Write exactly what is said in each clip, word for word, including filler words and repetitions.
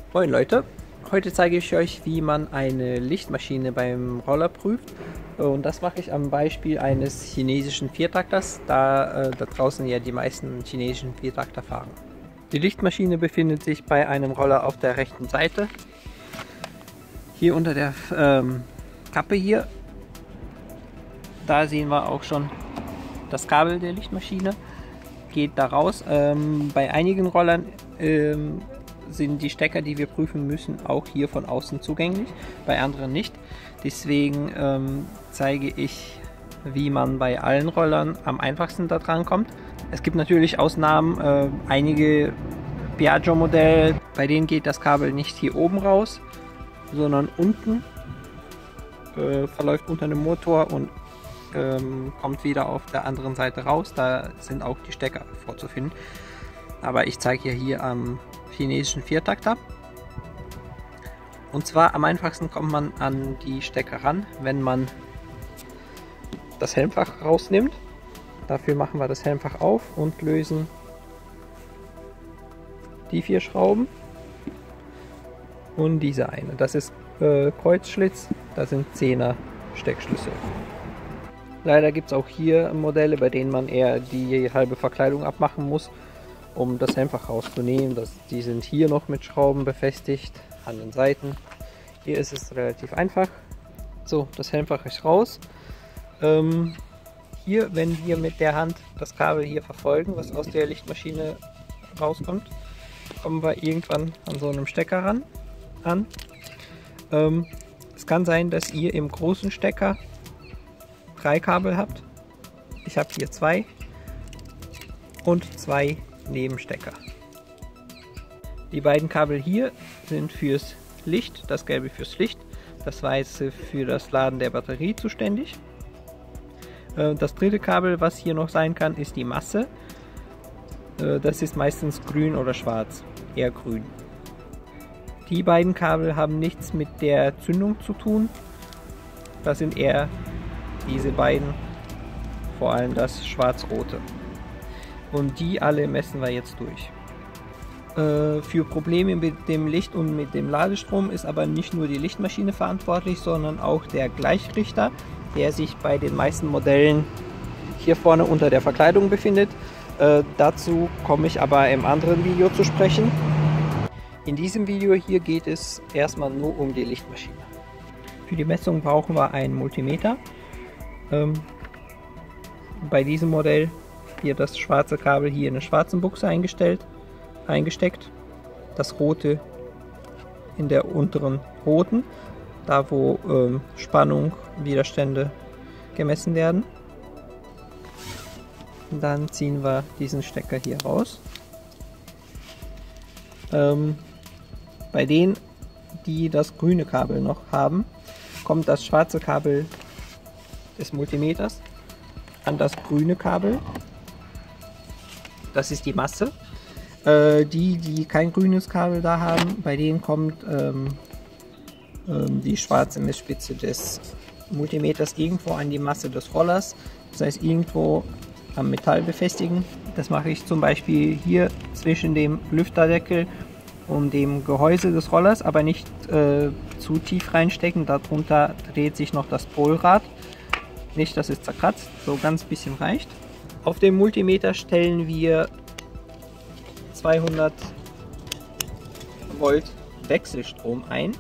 Moin Leute, heute zeige ich euch, wie man eine Lichtmaschine beim Roller prüft, und das mache ich am Beispiel eines chinesischen Viertakters, da äh, da draußen ja die meisten chinesischen Viertakter fahren. Die Lichtmaschine befindet sich bei einem Roller auf der rechten Seite, hier unter der ähm, Kappe hier. Da sehen wir auch schon das Kabel der Lichtmaschine, geht da raus. Ähm, bei einigen Rollern ähm, sind die Stecker, die wir prüfen müssen, auch hier von außen zugänglich, bei anderen nicht. Deswegen ähm, zeige ich, wie man bei allen Rollern am einfachsten da dran kommt. Es gibt natürlich Ausnahmen, äh, einige Piaggio-Modelle, bei denen geht das Kabel nicht hier oben raus, sondern unten, äh, verläuft unter dem Motor und ähm, kommt wieder auf der anderen Seite raus. Da sind auch die Stecker vorzufinden. Aber ich zeige ja hier am chinesischen Viertakter. Und zwar am einfachsten kommt man an die Stecker ran, wenn man das Helmfach rausnimmt. Dafür machen wir das Helmfach auf und lösen die vier Schrauben und diese eine. Das ist äh, Kreuzschlitz, das sind zehner Steckschlüssel. Leider gibt es auch hier Modelle, bei denen man eher die halbe Verkleidung abmachen muss, um das Helmfach rauszunehmen. Das, die sind hier noch mit Schrauben befestigt an den Seiten. Hier ist es relativ einfach. So, das Helmfach ist raus. Ähm, hier, wenn wir mit der Hand das Kabel hier verfolgen, was aus der Lichtmaschine rauskommt, kommen wir irgendwann an so einem Stecker ran. An. Ähm, es kann sein, dass ihr im großen Stecker drei Kabel habt. Ich habe hier zwei und zwei Nebenstecker. Die beiden Kabel hier sind fürs Licht, das gelbe fürs Licht, das weiße für das Laden der Batterie zuständig. Das dritte Kabel, was hier noch sein kann, ist die Masse. Das ist meistens grün oder schwarz, eher grün. Die beiden Kabel haben nichts mit der Zündung zu tun. Das sind eher diese beiden, vor allem das schwarz-rote. Und die alle messen wir jetzt durch. Äh, für Probleme mit dem Licht und mit dem Ladestrom ist aber nicht nur die Lichtmaschine verantwortlich, sondern auch der Gleichrichter, der sich bei den meisten Modellen hier vorne unter der Verkleidung befindet. Äh, dazu komme ich aber im anderen Video zu sprechen. In diesem Video hier geht es erstmal nur um die Lichtmaschine. Für die Messung brauchen wir einen Multimeter. Ähm, bei diesem Modell hier das schwarze Kabel hier in eine schwarzen Buchse eingestellt, eingesteckt, das rote in der unteren roten, da wo ähm, Spannung, Widerstände gemessen werden. Dann ziehen wir diesen Stecker hier raus. Ähm, bei denen, die das grüne Kabel noch haben, kommt das schwarze Kabel des Multimeters an das grüne Kabel. Das ist die Masse. Äh, die, die kein grünes Kabel da haben, bei denen kommt ähm, ähm, die schwarze Messspitze des Multimeters irgendwo an die Masse des Rollers. Das heißt, irgendwo am Metall befestigen. Das mache ich zum Beispiel hier zwischen dem Lüfterdeckel und dem Gehäuse des Rollers, aber nicht äh, zu tief reinstecken. Darunter dreht sich noch das Polrad. Nicht, dass es zerkratzt, so ganz bisschen reicht. Auf dem Multimeter stellen wir zweihundert Volt Wechselstrom ein.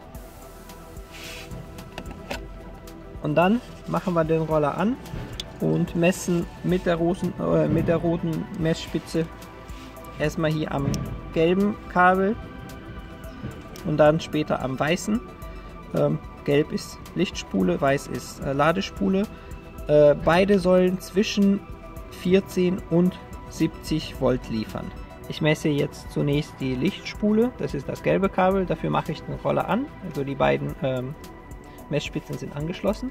Und dann machen wir den Roller an und messen mit der roten, äh, mit der roten Messspitze erstmal hier am gelben Kabel und dann später am weißen. Ähm, gelb ist Lichtspule, weiß ist äh, Ladespule. Äh, beide sollen zwischen vierzehn und siebzig Volt liefern. Ich messe jetzt zunächst die Lichtspule, das ist das gelbe Kabel, dafür mache ich den Roller an, also die beiden ähm, Messspitzen sind angeschlossen.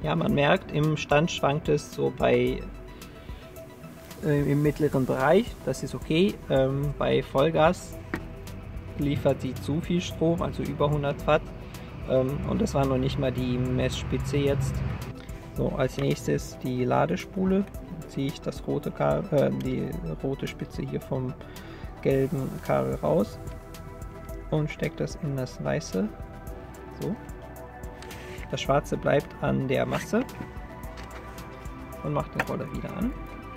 Ja, man merkt, im Stand schwankt es so bei äh, im mittleren Bereich, das ist okay. Ähm, bei Vollgas liefert sie zu viel Strom, also über hundert Watt. Ähm, und das war noch nicht mal die Messspitze jetzt. So, als nächstes die Ladespule. Dann ziehe ich das rote Kabel, äh, die rote Spitze hier vom gelben Kabel raus und stecke das in das weiße. So. Das schwarze bleibt an der Masse und mache den Roller wieder an.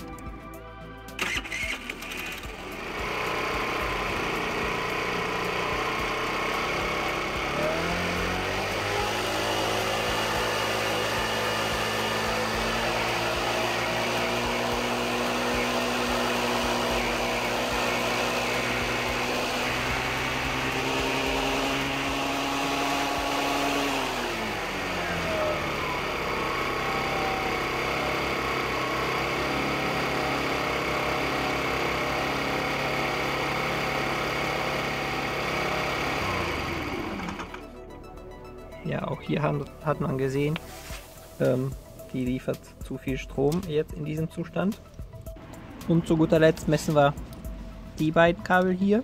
Ja, auch hier hat man gesehen, ähm, die liefert zu viel Strom jetzt in diesem Zustand. Und zu guter Letzt messen wir die beiden Kabel hier.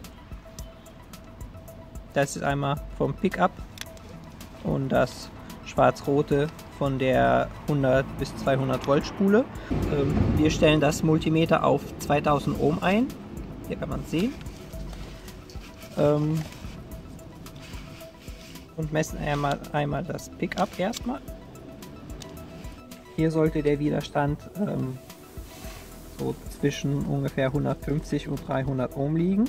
Das ist einmal vom Pickup und das schwarz-rote von der hundert bis zweihundert Volt Spule. Ähm, wir stellen das Multimeter auf zweitausend Ohm ein. Hier kann man es sehen. Ähm, und messen einmal, einmal das Pickup erstmal. Hier sollte der Widerstand ähm, so zwischen ungefähr hundertfünfzig und dreihundert Ohm liegen.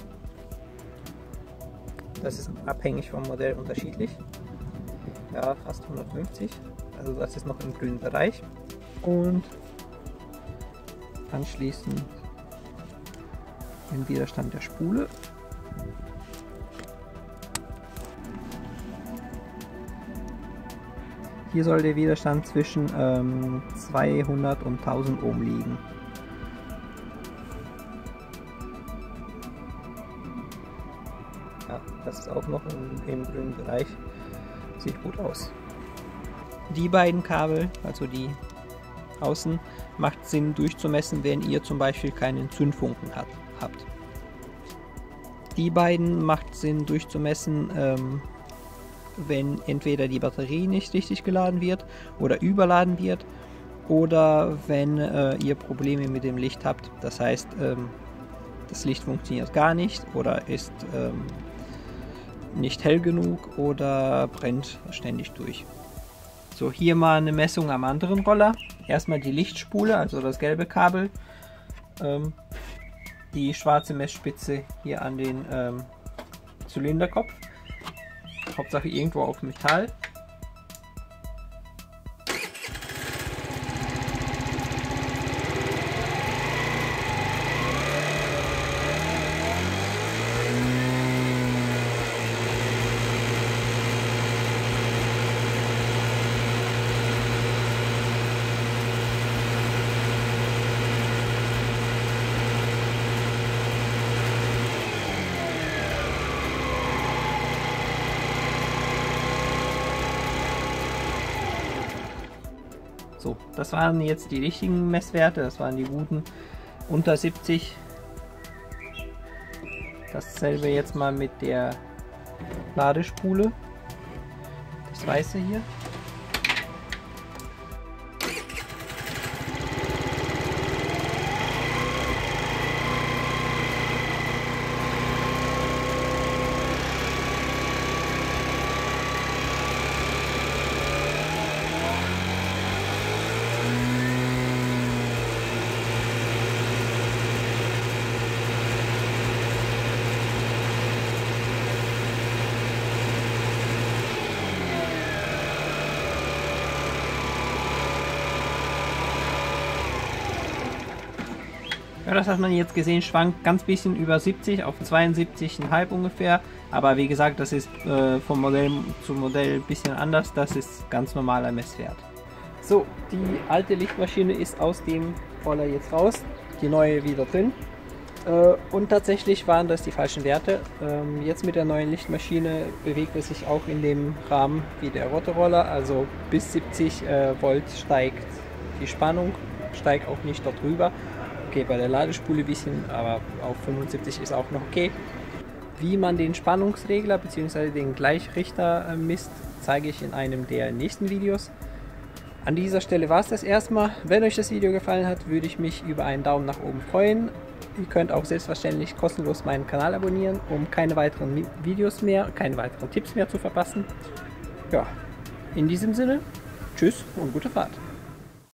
Das ist abhängig vom Modell unterschiedlich. Ja, fast hundertfünfzig. Also das ist noch im grünen Bereich. Und anschließend den Widerstand der Spule. Hier soll der Widerstand zwischen ähm, zweihundert und tausend Ohm liegen. Ja, das ist auch noch im, im grünen Bereich. Sieht gut aus. Die beiden Kabel, also die außen, macht Sinn durchzumessen, wenn ihr zum Beispiel keinen Zündfunken hat, habt. Die beiden macht Sinn durchzumessen, ähm, wenn entweder die Batterie nicht richtig geladen wird oder überladen wird oder wenn äh, ihr Probleme mit dem Licht habt. Das heißt, ähm, das Licht funktioniert gar nicht oder ist ähm, nicht hell genug oder brennt ständig durch. So, hier mal eine Messung am anderen Roller. Erstmal die Lichtspule, also das gelbe Kabel. Ähm, die schwarze Messspitze hier an den ähm, Zylinderkopf. Hauptsache irgendwo auf Metall. So, das waren jetzt die richtigen Messwerte, das waren die guten unter siebzig. Dasselbe jetzt mal mit der Ladespule, das weiße hier. Ja, das hat man jetzt gesehen, schwankt ganz bisschen über siebzig auf zweiundsiebzig Komma fünf ungefähr. Aber wie gesagt, das ist äh, vom Modell zu Modell ein bisschen anders. Das ist ganz normaler Messwert. So, die alte Lichtmaschine ist aus dem Roller jetzt raus. Die neue wieder drin. Äh, und tatsächlich waren das die falschen Werte. Ähm, jetzt mit der neuen Lichtmaschine bewegt es sich auch in dem Rahmen wie der Rotoroller, also bis siebzig äh, Volt steigt die Spannung, steigt auch nicht dort drüber. Okay, bei der Ladespule ein bisschen, aber auf fünfundsiebzig ist auch noch okay. Wie man den Spannungsregler bzw. den Gleichrichter äh, misst, zeige ich in einem der nächsten Videos. An dieser Stelle war es das erstmal. Wenn euch das Video gefallen hat, würde ich mich über einen Daumen nach oben freuen. Ihr könnt auch selbstverständlich kostenlos meinen Kanal abonnieren, um keine weiteren Videos mehr, keine weiteren Tipps mehr zu verpassen. Ja, in diesem Sinne, tschüss und gute Fahrt.